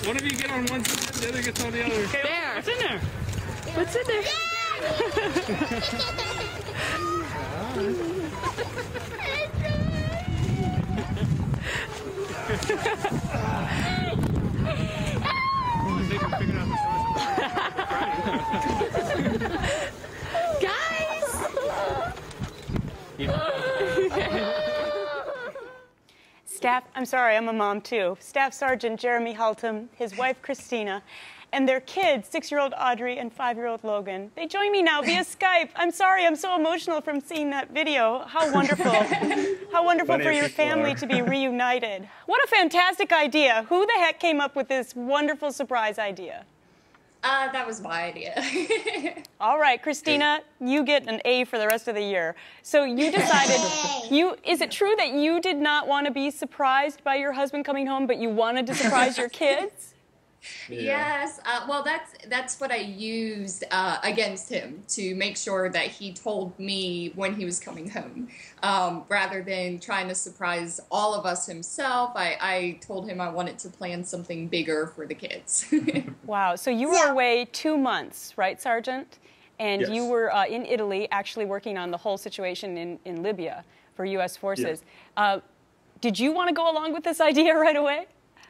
One of you get on one side, the other gets on the other. Okay, there. What's in there? What's in there? Staff, I'm sorry, I'm a mom too. Staff Sergeant Jeremy Haltom, his wife Christina, and their kids, 6-year-old Audrey and 5-year-old Logan. They join me now via Skype. I'm sorry, I'm so emotional from seeing that video. How wonderful. How wonderful for your family to be reunited. What a fantastic idea. Who the heck came up with this wonderful surprise idea? That was my idea. All right, Christina, you get an A for the rest of the year. So you decided, is it true that you did not want to be surprised by your husband coming home, but you wanted to surprise your kids? Yeah. Yes. Well, that's what I used against him to make sure that he told me when he was coming home. Rather than trying to surprise all of us himself, I told him I wanted to plan something bigger for the kids. Wow. So you were away 2 months, right, Sergeant? And yes. You were in Italy actually working on the whole situation in Libya for U.S. forces. Yes. Did you want to go along with this idea right away?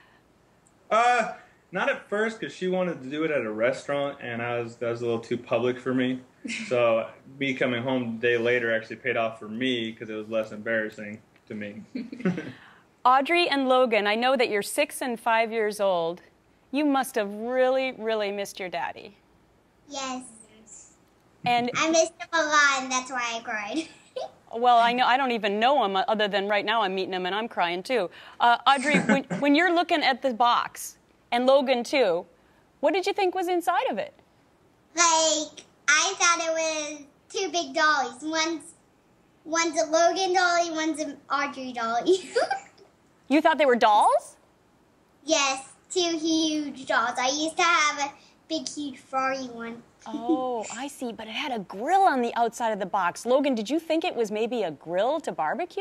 Not at first, because she wanted to do it at a restaurant, and that was a little too public for me. So me coming home a day later actually paid off for me because it was less embarrassing to me. Audrey and Logan, I know that you're 6 and 5 years old. You must have really, really missed your daddy. Yes. And I missed him a lot, and that's why I cried. Well, I don't even know him other than right now I'm meeting him and I'm crying too. Audrey, when you're looking at the box, and Logan too, what did you think was inside of it? Like, I thought it was 2 big dollies. One's a Logan dolly, one's an Audrey dolly. You thought they were dolls? Yes, 2 huge dolls. I used to have a big, huge furry one. Oh, I see, but it had a grill on the outside of the box. Logan, did you think it was maybe a grill to barbecue?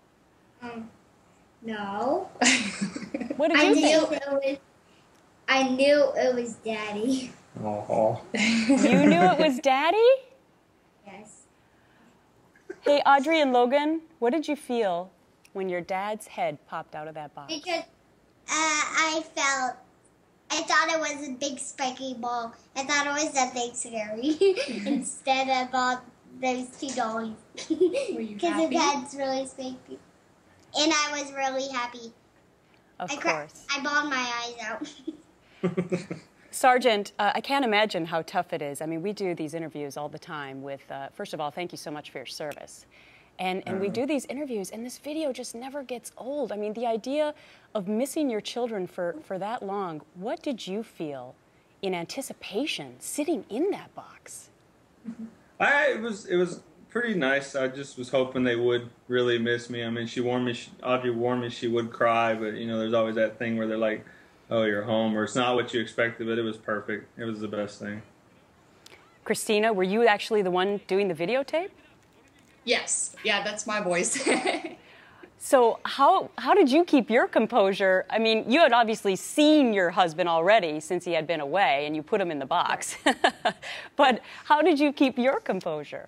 No. What did you think? I knew it was Daddy. Oh. You knew it was Daddy? Yes. Hey, Audrey and Logan, what did you feel when your dad's head popped out of that box? Because I thought it was a big spiky ball. I thought it was something scary instead of all those 2 dollies. Were you Because happy? his head's really spiky. And I was really happy. Of course. I bawled my eyes out. Sergeant, I can't imagine how tough it is. I mean, we do these interviews all the time with, first of all, thank you so much for your service. And we do these interviews, and this video just never gets old. I mean, the idea of missing your children for that long, what did you feel in anticipation sitting in that box? It was pretty nice. I just was hoping they would really miss me. I mean, Audrey warned me she would cry, but, you know, there's always that thing where they're like, oh, you're home, or it's not what you expected, but it was perfect. It was the best thing. Christina, were you actually the one doing the videotape? Yes. Yeah, that's my voice. So how did you keep your composure? I mean, you had obviously seen your husband already since he had been away, and you put him in the box. But how did you keep your composure?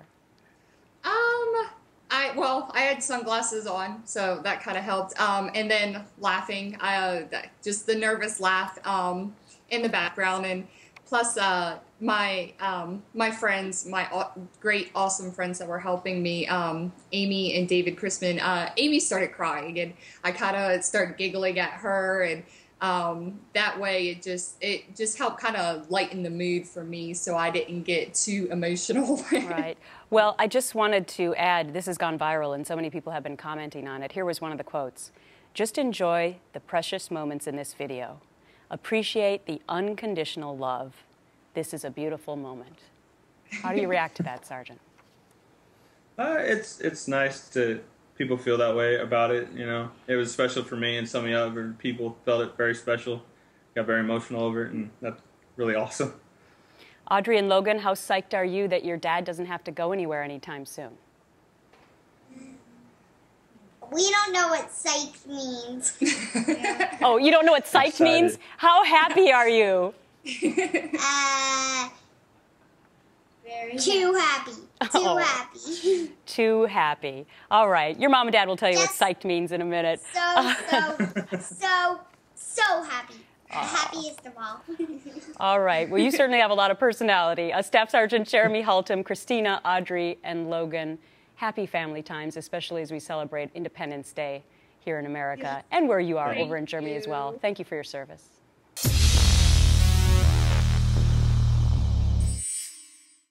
I had sunglasses on, so that kind of helped. And then laughing, just the nervous laugh in the background, and plus my friends, my great, awesome friends that were helping me, Amy and David Chrisman. Amy started crying, and I kind of started giggling at her, and that way it just helped kind of lighten the mood for me, so I didn't get too emotional. Right. Well, I just wanted to add, this has gone viral and so many people have been commenting on it. Here was one of the quotes. Just enjoy the precious moments in this video. Appreciate the unconditional love. This is a beautiful moment. How do you react to that, Sergeant? It's nice to people feel that way about it, you know. It was special for me, and some of the other people felt it very special. Got very emotional over it, and that's really awesome. Audrey and Logan, how psyched are you that your dad doesn't have to go anywhere anytime soon? We don't know what psych means. Oh, you don't know what psyched Excited. means? How happy are you? Very too happy. Too happy. Too happy. All right. Your mom and dad will tell you Yes. what psyched means in a minute. So happy. The happiest of all. All right. Well, you certainly have a lot of personality. Staff Sergeant Jeremy Haltom, Christina, Audrey, and Logan. Happy family times, especially as we celebrate Independence Day here in America and where you are over in Germany as well. Thank you for your service.